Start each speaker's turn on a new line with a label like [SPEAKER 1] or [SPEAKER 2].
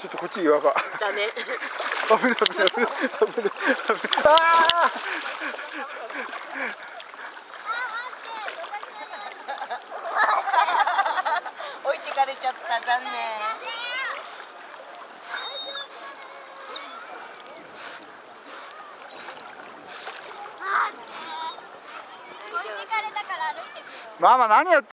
[SPEAKER 1] ちょっとこっち岩が。
[SPEAKER 2] だね。
[SPEAKER 1] 危ない危ない危ない危ない。ああ。
[SPEAKER 2] 置いてかれちゃった、残念。
[SPEAKER 1] ママ何やって